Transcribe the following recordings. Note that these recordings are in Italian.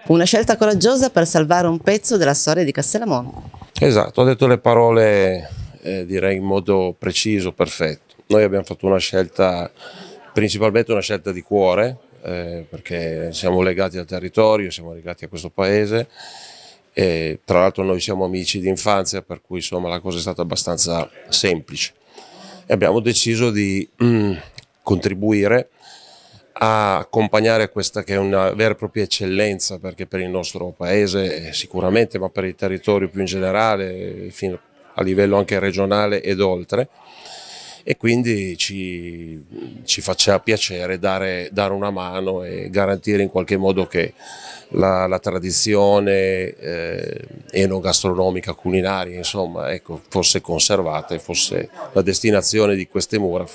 Una scelta coraggiosa per salvare un pezzo della storia di Castellamonte. Esatto, ho detto le parole direi in modo preciso, perfetto. Noi abbiamo fatto una scelta, principalmente una scelta di cuore, perché siamo legati al territorio, siamo legati a questo paese. E tra l'altro noi siamo amici di infanzia, per cui insomma la cosa è stata abbastanza semplice e abbiamo deciso di contribuire a accompagnare questa che è una vera e propria eccellenza, perché per il nostro paese sicuramente, ma per il territorio più in generale, fino a livello anche regionale ed oltre, e quindi ci faceva piacere dare una mano e garantire in qualche modo che la tradizione enogastronomica, culinaria, insomma, ecco, fosse conservata e fosse la destinazione di queste mura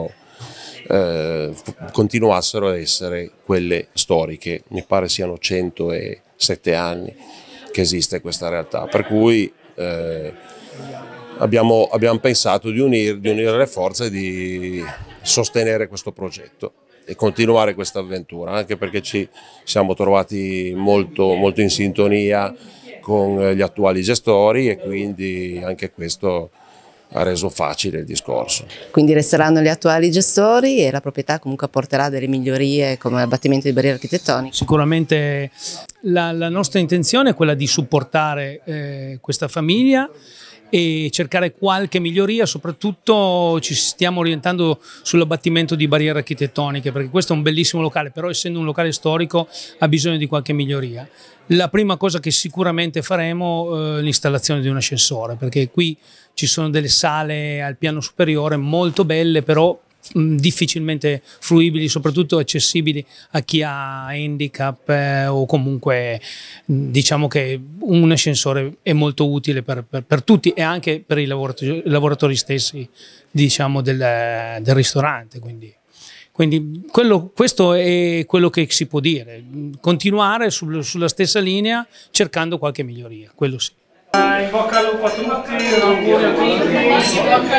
continuassero ad essere quelle storiche. Mi pare siano 107 anni che esiste questa realtà, per cui abbiamo pensato di unire le forze e di sostenere questo progetto e continuare questa avventura, anche perché ci siamo trovati molto in sintonia con gli attuali gestori e quindi anche questo ha reso facile il discorso. Quindi resteranno gli attuali gestori e la proprietà comunque apporterà delle migliorie come l'abbattimento di barriere architettoniche? Sicuramente la nostra intenzione è quella di supportare questa famiglia e cercare qualche miglioria, soprattutto ci stiamo orientando sull'abbattimento di barriere architettoniche, perché questo è un bellissimo locale, però essendo un locale storico ha bisogno di qualche miglioria. La prima cosa che sicuramente faremo è l'installazione di un ascensore, perché qui ci sono delle sale al piano superiore molto belle, però difficilmente fruibili, soprattutto accessibili a chi ha handicap o comunque diciamo che un ascensore è molto utile per tutti e anche per i lavoratori stessi, diciamo, del ristorante. Quindi questo è quello che si può dire, continuare sulla stessa linea cercando qualche miglioria, quello sì. In bocca al lupo a tutti, auguri a tutti. In bocca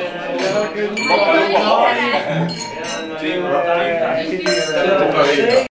al lupo.